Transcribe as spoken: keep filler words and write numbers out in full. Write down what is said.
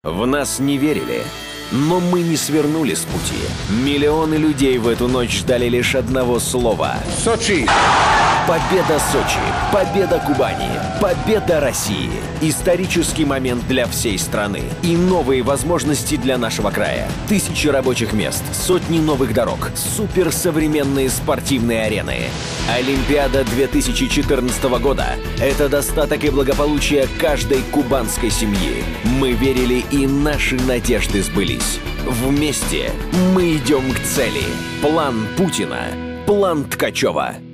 В нас не верили, но мы не свернули с пути. Миллионы людей в эту ночь ждали лишь одного слова. Сочи! Победа Сочи, победа Кубани, победа России. Исторический момент для всей страны и новые возможности для нашего края. Тысячи рабочих мест, сотни новых дорог, суперсовременные спортивные арены. Олимпиада две тысячи четырнадцатого года – это достаток и благополучие каждой кубанской семьи. Мы верили, и наши надежды сбылись. Вместе мы идем к цели. План Путина. План Ткачева.